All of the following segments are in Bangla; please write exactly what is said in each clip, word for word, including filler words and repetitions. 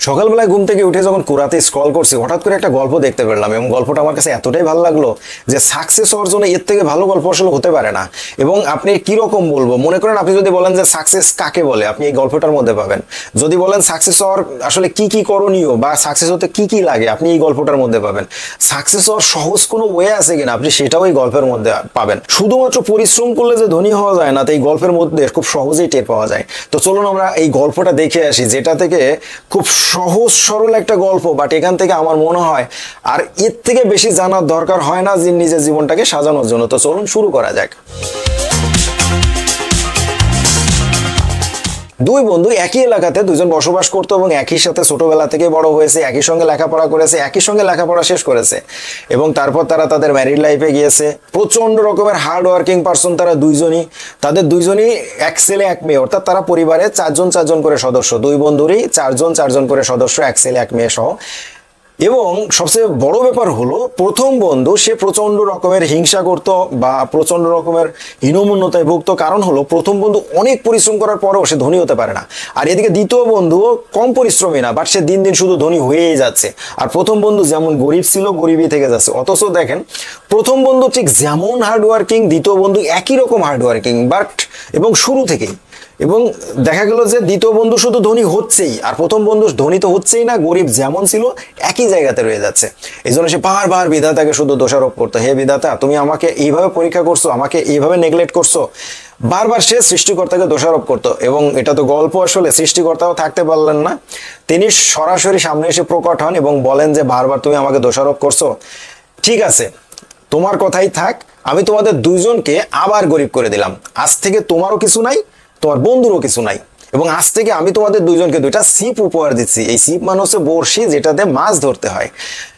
সকালবেলায় ঘুম থেকে উঠে যখন কুরাতে স্ক্রল করছি হঠাৎ করে একটা গল্প দেখতে পেলাম এবং গল্পটা আমার কাছে এতটাই ভালো লাগলো যে সাকসেস অর্জনে এর থেকে ভালো গল্প আসলে হতে পারে না। এবং আপনি কি রকম বলবো, মনে করেন আপনি যদি বলেন যে সাকসেস কাকে বলে, আপনি এই গল্পটার মধ্যে পাবেন। যদি বলেন সাকসেস হওয়ার আসলে কি কি করণীয় বা সাকসেস হতে কি কি লাগে, আপনি এই গল্পটার মধ্যে পাবেন। সাকসেস হওয়ার সহজ কোনো ওয়ে আছে কিনা, আপনি সেটাও এই গল্পের মধ্যে পাবেন। শুধুমাত্র পরিশ্রম করলে যে ধনী হওয়া যায় না, তো এই গল্পের মধ্যে খুব সহজেই টের পাওয়া যায়। তো চলুন আমরা এই গল্পটা দেখে আসি, যেটা থেকে খুব সহজ সরল একটা গল্প, বাট এখান থেকে আমার মনে হয় আর এর থেকে বেশি জানার দরকার হয় না যে নিজের জীবনটাকে সাজানোর জন্য। তো চলুন শুরু করা যাক। দুই বন্ধু একই এলাকাতে দুজন বসবাস করতো এবং একই সাথে ছোটবেলা থেকে বড় হয়েছে, একই সঙ্গে লেখাপড়া করেছে, একই সঙ্গে লেখাপড়া শেষ করেছে এবং তারপর তারা তাদের ম্যারিড লাইফে গিয়েছে। প্রচন্ড রকমের হার্ড ওয়ার্কিং পারসন তারা দুইজনই। তাদের দুইজনই এক ছেলে এক মেয়ে, অর্থাৎ তারা পরিবারে চারজন চারজন করে সদস্য, দুই বন্ধুরই চারজন চারজন করে সদস্য, এক ছেলে এক মেয়ে সহ। এবং সবচেয়ে বড় ব্যাপার হলো প্রথম বন্ধু সে প্রচন্ড রকমের হিংসা করত বা প্রচন্ড রকমের হীনমন্যতায় ভুগত। কারণ হলো প্রথম বন্ধু অনেক পরিশ্রম করার পরেও সে ধনী হতে পারে না, আর এদিকে দ্বিতীয় বন্ধু কম পরিশ্রমী না, বাট সে দিন দিন শুধু ধনী হয়েই যাচ্ছে। আর প্রথম বন্ধু যেমন গরিব ছিল গরিবই থেকে যাচ্ছে। অথচ দেখেন প্রথম বন্ধু ঠিক যেমন হার্ডওয়ার্কিং, দ্বিতীয় বন্ধু একই রকম হার্ডওয়ার্কিং, বাট এবং শুরু থেকেই। এবং দেখা গেল যে দ্বিতীয় বন্ধু শুধু ধনী হচ্ছেই, আর প্রথম বন্ধু ধনী তো হচ্ছেই না, গরিব যেমন ছিল একই জায়গাতে রয়ে যাচ্ছে। এই জন্য সে বারবার বিধাতাকে শুধু দোষারোপ করতো, হে বিধাতা তুমি আমাকে এইভাবে পরীক্ষা করছো, আমাকে এইভাবে নেগলেক্ট করছো। বারবার সে সৃষ্টিকর্তাকে দোষারোপ করতো। এবং এটা তো গল্প, আসলে সৃষ্টিকর্তাও থাকতে পারলেন না, তিনি সরাসরি সামনে এসে প্রকট হন এবং বলেন যে বারবার তুমি আমাকে দোষারোপ করছো, ঠিক আছে তোমার কথাই থাক, আমি তোমাদের দুইজনকে আবার গরিব করে দিলাম। আজ থেকে তোমারও কিছু নাই, তোমার বন্ধুরও কিছু নাই, এবং আজ থেকে আমি তোমাদের দুইজনকে দুইটা সিপ উপহার দিচ্ছি। এই সিপ মানে হচ্ছে বড়শি, যেটাতে মাছ ধরতে হয়।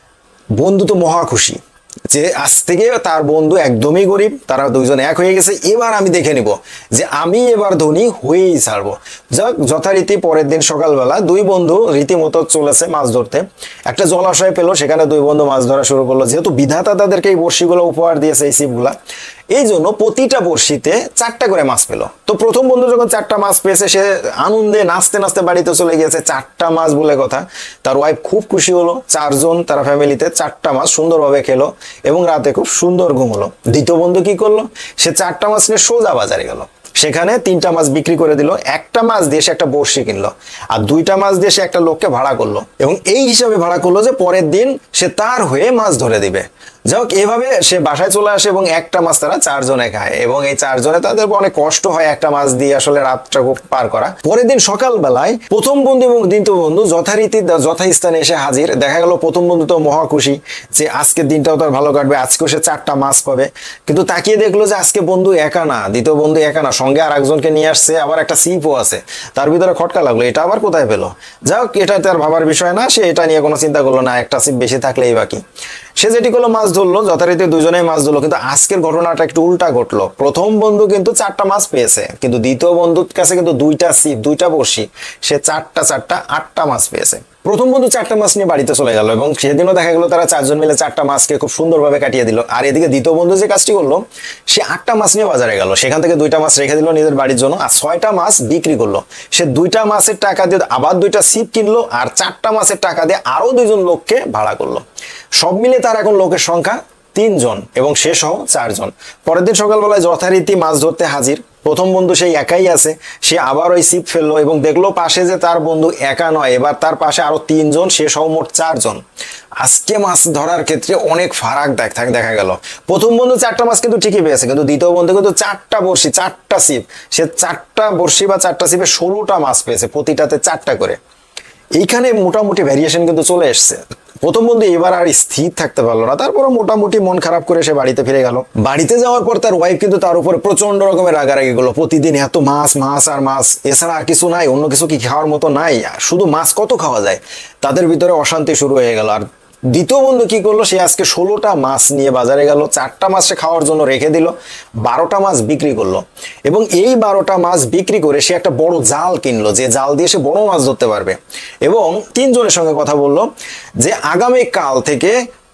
বন্ধু তো মহা খুশি যে আজ থেকে তার বন্ধু একদমই গরিব, তারা দুইজন এক হয়ে গেছে। এবার আমি দেখে নিব যে আমি এবার ধনী হয়েই ছাড়বো। যাক, যথারীতি পরের দিন সকালবেলা দুই বন্ধু রীতিমতো চলেছে মাছ ধরতে। একটা জলাশয় পেলো, সেখানে দুই বন্ধু মাছ ধরা শুরু করলো। যেহেতু বিধাতা তাদেরকে এই বড়শিগুলো উপহার দিয়েছে, এই সিপগুলা, এই জন্য প্রতিটা বড়শিতে চারটা করে মাছ পেলো। তো প্রথম বন্ধু যখন চারটা মাছ পেয়েছে, সে আনন্দে নাচতে নাচতে বাড়িতে চলে গিয়েছে। চারটা মাছ বলে কথা, তার ওয়াইফ খুব খুশি হলো। চারজন তারা ফ্যামিলিতে চারটা মাছ সুন্দরভাবে খেলো এবং রাতে খুব সুন্দর ঘুম হলো। দ্বিতীয় বন্ধু কি করলো, সে চারটা মাছ নিয়ে সোজা বাজারে গেল, সেখানে তিনটা মাছ বিক্রি করে দিল। একটা মাছ দিয়ে সে একটা বড়শি কিনলো, আর দুইটা মাছ দিয়ে সে একটা লোককে ভাড়া করলো এবং এই হিসাবে ভাড়া করলো যে পরের দিন সে তার হয়ে মাছ ধরে দিবে। যাই হোক, এভাবে সে বাসায় চলে আসে এবং একটা মাছ তারা চারজনে খায় এবং এই চারজনে তাদের অনেক কষ্ট হয় একটা মাছ দিয়ে আসলে রাতটা পার করা। পরের দিন সকালবেলায় প্রথম বন্ধু এবং দ্বিতীয় বন্ধু যথারীতি যথাস্থানে এসে হাজির। দেখা গেল প্রথম বন্ধু তো মহা খুশি যে আজকের দিনটাও তার ভালো কাটবে, আজকেও সে চারটা মাছ পাবে। কিন্তু তাকিয়ে দেখলো যে আজকে বন্ধু একা না, দ্বিতীয় বন্ধু একা না, সঙ্গে আর একজনকে নিয়ে আসছে, আবার একটা সিপও আছে। তার ভিতরে খটকা লাগলো, এটা আবার কোথায় পেলো? যাই হোক, এটা তার ভাবার বিষয় না, সে এটা নিয়ে কোনো চিন্তা করলো না, একটা সিপ বেশি থাকলেই বাকি। সে যেটি করলো, মাছ ধরলো, যথারীতি দুজনেই মাছ ধরলো। কিন্তু আজকের ঘটনাটা একটু উল্টা ঘটলো। প্রথম বন্ধু কিন্তু চারটা মাছ পেয়েছে, কিন্তু দ্বিতীয় বন্ধুর কাছে কিন্তু দুইটা সিপ, দুইটা বড়শি, সে চারটা চারটা আটটা মাছ পেয়েছে। প্রথম বন্ধু চারটা মাছ নিয়ে বাড়িতে চলে গেল এবং সেদিনও দেখা গেল তারা চারজন মিলে চারটা মাছকে খুব সুন্দরভাবে কাটিয়ে দিল। আর এদিকে দ্বিতীয় বন্ধু যে কাজটি করলো, সে আটটা মাছ নিয়ে বাজারে গেল, সেখান থেকে দুইটা মাছ রেখে দিল নিজের বাড়ির জন্য, আর ছয়টা মাছ বিক্রি করলো। সে দুইটা মাছের টাকা দিয়ে আবার দুইটা সিপ কিনলো, আর চারটা মাছের টাকা দিয়ে আরো দুইজন লোককে ভাড়া করলো। সব মিলে তার এখন লোকের সংখ্যা তিনজন এবং সে সহ চারজন। পরের দিন সকালবেলায় যথারীতি মাছ ধরতে হাজির। প্রথম বন্ধু সেই একাই আছে, সে আবার ওই সিপ ফেললো এবং দেখলো পাশে যে তার বন্ধু একা নয়, এবার তার পাশে আরো তিনজন, সে সহ মোট চারজন। আজকে মাছ ধরার ক্ষেত্রে অনেক ফারাক দেখ দেখা গেল। প্রথম বন্ধু চারটা মাছ কিন্তু ঠিকই পেয়েছে, কিন্তু দ্বিতীয় বন্ধু কিন্তু চারটা বড়শি, চারটা সিপ, সে চারটা বড়শি বা চারটা সিপে ষোলোটা মাছ পেয়েছে, প্রতিটাতে চারটা করে। এইখানে মোটামুটি ভ্যারিয়েশন কিন্তু চলে এসছে। প্রথম বন্ধু এবার আর স্থির থাকতে পারলো না, তারপরে মোটামুটি মন খারাপ করে সে বাড়িতে ফিরে গেল। বাড়িতে যাওয়ার পর তার ওয়াইফ কিন্তু তার উপরে প্রচন্ড রকমের রাগারাগি করলো। প্রতিদিন এত মাছ মাছ আর মাছ, এছাড়া আর কিছু নাই, অন্য কিছু কি খাওয়ার মতো নাই, শুধু মাছ কত খাওয়া যায়? তাদের ভিতরে অশান্তি শুরু হয়ে গেল। আর দ্বিতীয় বন্ধু কি করলো, সে আজকে ষোলোটা মাছ নিয়ে বাজারে গেল, চারটা মাছ সে খাওয়ার জন্য রেখে দিল, বারোটা মাছ বিক্রি করলো এবং এই বারোটা মাছ বিক্রি করে সে একটা বড় জাল কিনলো, যে জাল দিয়ে সে বড় মাছ ধরতে পারবে। এবং তিনজনের সঙ্গে কথা বললো যে আগামী কাল থেকে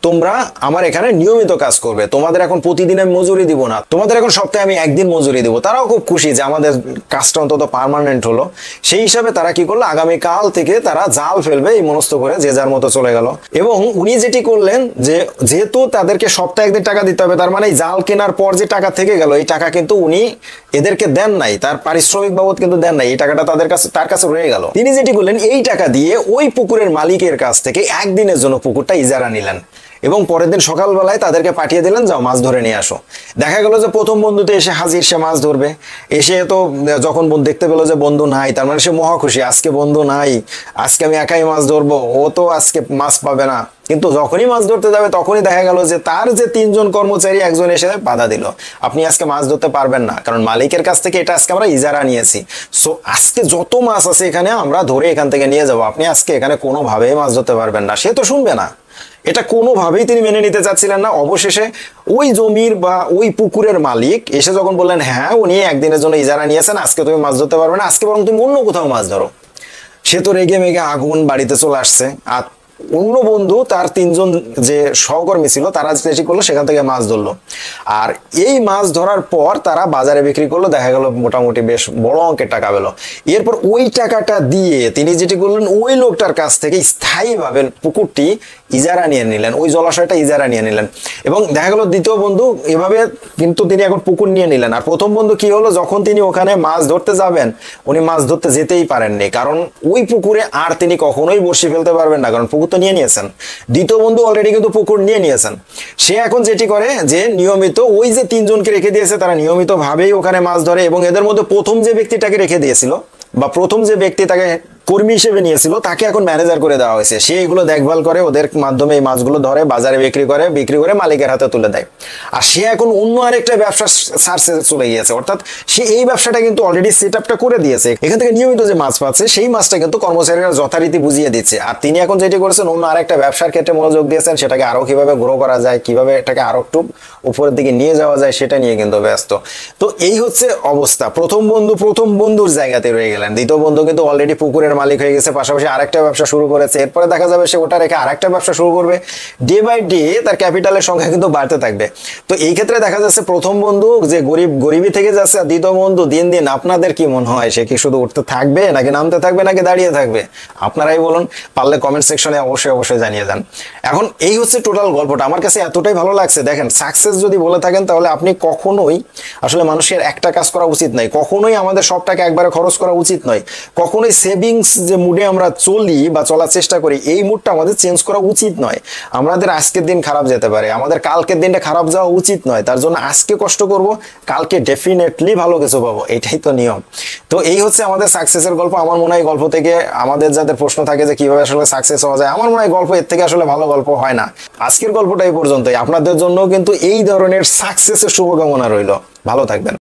তোমরা আমার এখানে নিয়মিত কাজ করবে, তোমাদের এখন প্রতিদিন আমি মজুরি দিব না, তোমাদের এখন সপ্তাহে আমি একদিন মজুরি দিব। তারাও খুব খুশি যে আমাদের কাজটা অন্তত পার্মানেন্ট হলো। সেই হিসাবে তারা কি করলো, আগামী কাল থেকে তারা জাল ফেলবে এই মনস্থ করে যে যার মতো চলে গেল। এবং উনি যেটি করলেন যে যেহেতু তাদেরকে সপ্তাহে একদিন টাকা দিতে হবে, তার মানে জাল কেনার পর যে টাকা থেকে গেল এই টাকা কিন্তু উনি এদেরকে দেন নাই, তার পারিশ্রমিক বাবদ কিন্তু দেন নাই, এই টাকাটা তাদের কাছে তার কাছে রয়ে গেল। তিনি যেটি করলেন, এই টাকা দিয়ে ওই পুকুরের মালিকের কাছ থেকে একদিনের জন্য পুকুরটা ইজারা নিলেন এবং পরের দিন সকালবেলায় তাদেরকে পাঠিয়ে দিলেন, যাও মাছ ধরে নিয়ে আসো। দেখা গেল যে প্রথম বন্ধুতে এসে হাজির, সে মাছ ধরবে। এসে তো যখন দেখতে পেলো যে বন্ধু নাই, তার মানে সে মহা খুশি, আজকে বন্ধু নাই, আজকে আমি একাই মাছ ধরবো, ও তো আজকে মাছ পাবে না। কিন্তু যখনই মাছ ধরতে যাবে তখনই দেখা গেল যে তার যে তিনজন কর্মচারী একজন এসে বাধা দিল, আপনি আজকে মাছ ধরতে পারবেন না, কারণ মালিকের কাছ থেকে এটা আজকে আমরা ইজারা নিয়েছি। সো আজকে যত মাছ আছে এখানে আমরা ধরে এখান থেকে নিয়ে যাবো, আপনি আজকে এখানে কোনোভাবেই মাছ ধরতে পারবেন না। সে তো শুনবে না, এটা কোনোভাবেই তিনি মেনে নিতে চাচ্ছিলেন না। অবশেষে ওই জমির বা ওই পুকুরের মালিক এসে যখন বললেন, হ্যাঁ উনি একদিনের জন্য ইজারা নিয়েছেন, আজকে তুমি মাছ ধরতে পারবে না, আজকে বরং তুমি অন্য কোথাও মাছ ধরো। সে তো রেগে মেগে আগুন বাড়িতে চলে আসছে। আর অন্য বন্ধু তার তিনজন যে সহকর্মী ছিল তারা চেষ্টা করলো, সেখান থেকে মাছ ধরলো। আর এই মাছ ধরার পর তারা বাজারে বিক্রি করলো, দেখা গেল মোটামুটি বেশ বড় অঙ্কের টাকা পেল। এরপর ওই টাকাটা দিয়ে তিনি যেটি করলেন, ওই লোকটার কাছ থেকে স্থায়ীভাবে পুকুরটি ইজারা নিয়ে নিলেন, ওই জলাশয়টা ইজারা নিয়ে নিলেন। এবং দেখা গেল দ্বিতীয় বন্ধু এভাবে কিন্তু তিনি এখন পুকুর নিয়ে নিলেন। আর প্রথম বন্ধু কি হলো, যখন তিনি ওখানে মাছ ধরতে যাবেন, উনি মাছ ধরতে যেতেই পারেননি, কারণ ওই পুকুরে আর তিনি কখনোই বড়শি ফেলতে পারবেন না, কারণ পুকুর তো নিয়ে নিয়েছেন। দ্বিতীয় বন্ধু অলরেডি কিন্তু পুকুর নিয়ে নিয়েছেন। সে এখন যেটি করে যে নিয়মিত ওই যে তিনজনকে রেখে দিয়েছে, তারা নিয়মিত ভাবেই ওখানে মাছ ধরে। এবং এদের মধ্যে প্রথম যে ব্যক্তিটাকে রেখে দিয়েছিল বা প্রথম যে ব্যক্তি তাকে কর্মী হিসেবে নিয়েছিল, তাকে এখন ম্যানেজার করে দেওয়া হয়েছে। সে এগুলো দেখভাল করে, ওদের মাধ্যমে এই মাছগুলো ধরে, বাজারে বিক্রি করে, বিক্রি করে মালিকের হাতে তুলে দেয়। আর সে এখন অন্য আরেকটা ব্যবসা সার্চে চলে গিয়েছে, অর্থাৎ সে এই ব্যবসাটা কিন্তু অলরেডি সেট আপটা করে দিয়েছে। এখান থেকে নিয়মিত যে মাছ পাচ্ছে সেই মাছটা কিন্তু কর্মচারীরা যথারীতি বুঝিয়ে দিচ্ছে। আর তিনি এখন যেটি করেছেন, অন্য আরেকটা ব্যবসার ক্ষেত্রে মনোযোগ দিয়েছেন, সেটাকে আরো কিভাবে গ্রো করা যায়, কিভাবে এটাকে আরো একটু উপরের দিকে নিয়ে যাওয়া যায় সেটা নিয়ে কিন্তু ব্যস্ত। তো এই হচ্ছে অবস্থা। প্রথম বন্ধু প্রথম বন্ধুর জায়গাতে রয়ে গেলেন, দ্বিতীয় বন্ধু কিন্তু অলরেডি পুকুরের মালিক হয়ে গেছে, পাশাপাশি আরেকটা ব্যবসা শুরু করেছে। এরপরে দেখা যাবে সে ওটা রেখে আরেকটা ব্যবসা শুরু করবে। ডে বাই ডে তার ক্যাপিটালের সংখ্যা কিন্তু বাড়তে থাকবে। তো এই ক্ষেত্রে দেখা যাচ্ছে প্রথম বন্ধু যে গরিব গরিবই থেকে যাচ্ছে, আর দ্বিতীয় বন্ধু দিন দিন আপনাদের কি মনে হয়, সে কি শুধু উঠতে থাকবে নাকি নামতে থাকবে নাকি দাঁড়িয়ে থাকবে? আপনারাই বলুন, পারলে কমেন্ট সেকশনে অবশ্যই অবশ্যই জানিয়ে দেন। এখন এই হচ্ছে টোটাল গল্পটা। আমার কাছে এতটাই ভালো লাগছে। দেখেন, সাকসেস যদি বলে থাকেন তাহলে আপনি কখনোই আসলে মানুষের একটা কাজ করা উচিত নয়, কখনোই আমাদের সব টাকা একবারে খরচ করা উচিত নয়, কখনোই সেভিংস যে মুডে আমরা চলি বা চলার চেষ্টা করি এই মুডটা আমাদের চেঞ্জ করা উচিত নয়। আমাদের আজকের দিন খারাপ যেতে পারে, আমাদের কালকের দিনটা খারাপ যাওয়া উচিত নয়। তার জন্য আজকে কষ্ট করব, কালকে ডেফিনেটলি ভালো কিছু পাবো, এটাই তো নিয়ম। তো এই হচ্ছে আমাদের সাকসেসের গল্প। আমার মনে হয় গল্প থেকে আমাদের যাদের প্রশ্ন থাকে যে কিভাবে আসলে সাকসেস হওয়া যায়, আমার মনে হয় গল্প এর থেকে আসলে ভালো গল্প হয় না। আজকের গল্পটা এই পর্যন্তই। আপনাদের জন্য কিন্তু এই ধরনের সাকসেসের শুভকামনা রইল। ভালো থাকবেন।